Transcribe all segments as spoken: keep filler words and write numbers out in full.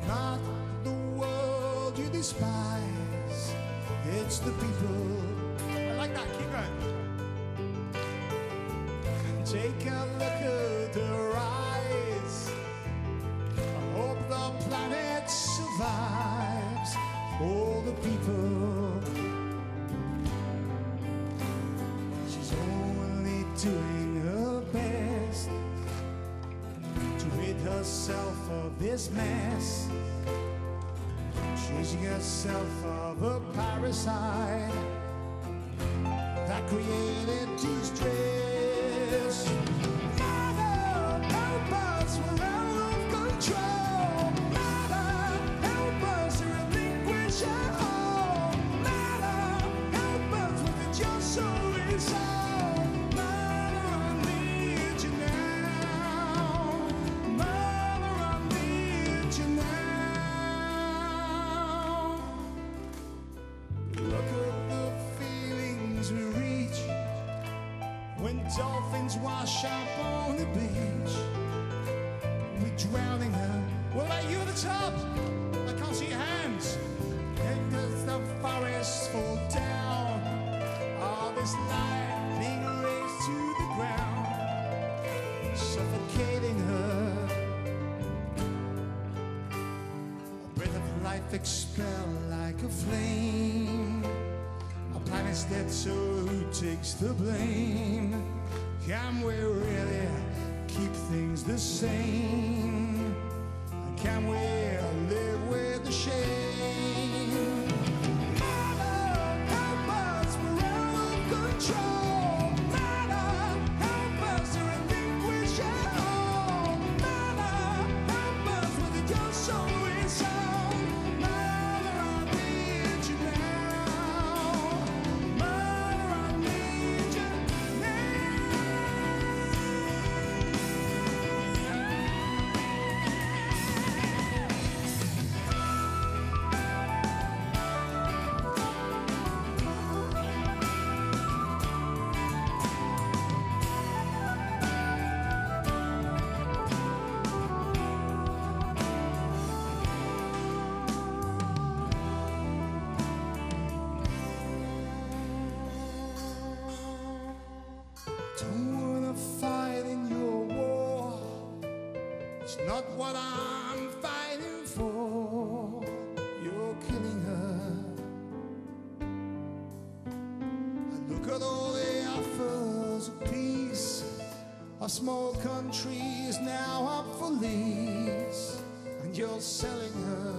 not the world you despise, it's the people. I like that, keep going. Take a look at her eyes. I hope the planet survives all the people. She's only doing her best to rid herself of this mess, chasing herself of a parasite that created distress. Mother, help us, we're out of control. Mother, help us to relinquish our home. Mother, help us with the just so it's all. Mother, I need you now. Mother, I need you now. Look at the feelings we reach when dolphins wash up on the beach. We're drowning her. Well, are you at the top? I can't see your hands. And does the forest fall down? All this life being raised to the ground, suffocating her. A breath of life expelled like a flame. Our planet's dead, so who takes the blame? Can we really keep things the same? Can we live with the shame? Mother, help us, we're out of control. Mother, help us to relinquish our home. Mother, help us with the just so it's all. Mother, I need you now. Mother, I need you Don't wanna fight in your war. It's not what I'm fighting for. You're killing her. I look at all the offers of peace. Our small country's now up for lease, and you're selling her.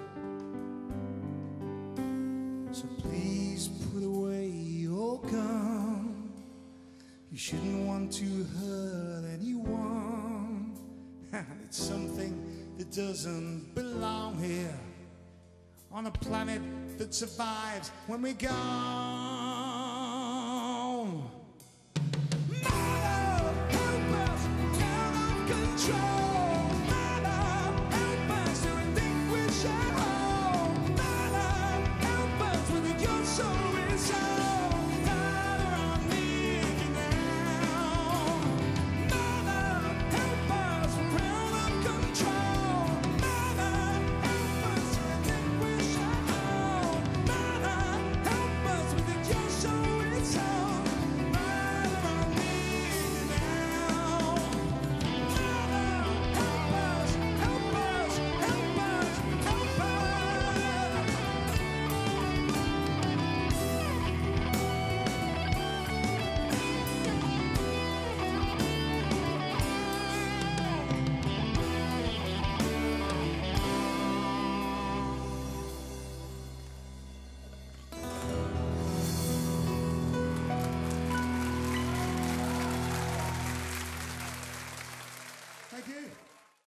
So please put away your gun. You shouldn't want to hurt anyone. It's something that doesn't belong here, on a planet that survives when we're gone.